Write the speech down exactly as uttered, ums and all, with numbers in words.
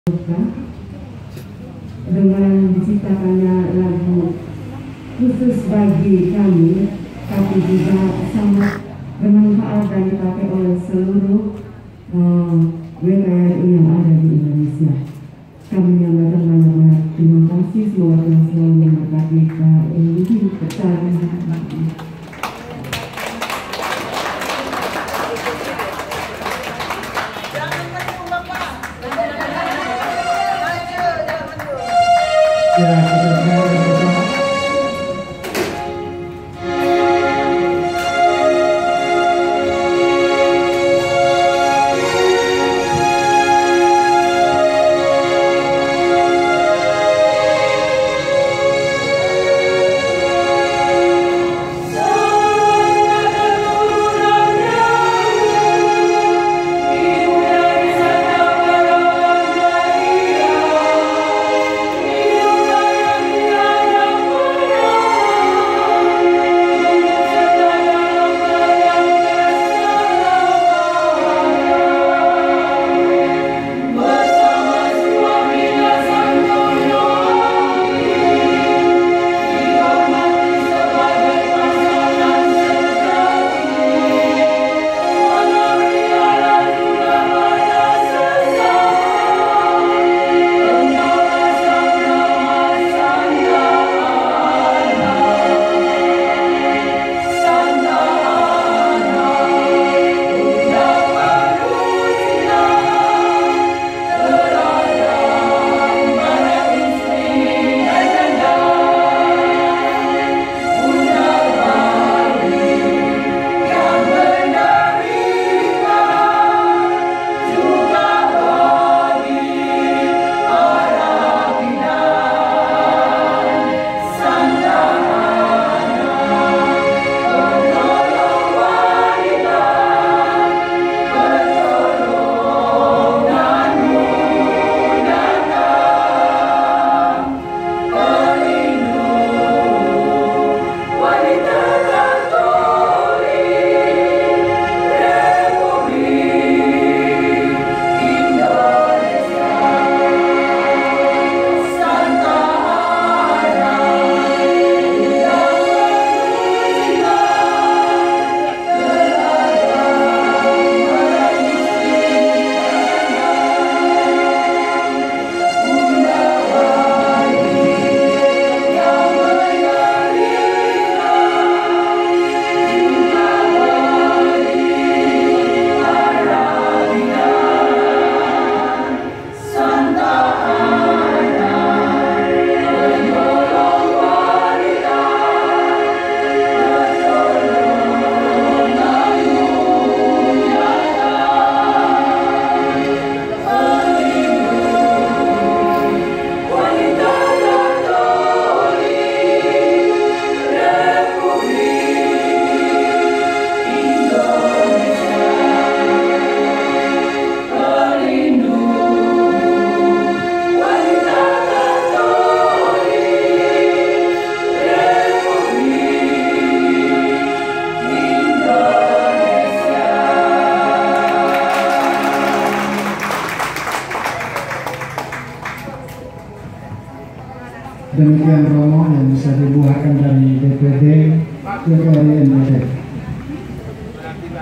dengan diciptakannya lagu khusus bagi kami, tapi juga sangat bermanfaat dan dipakai oleh seluruh uh, W K R I yang ada di Indonesia. Kami menyampaikan banyak-banyak terima kasih, semoga Tuhan selalu memberkati kita ini percaya. Demikian Romo yang bisa dibuahkan dari D P D W K R I N D.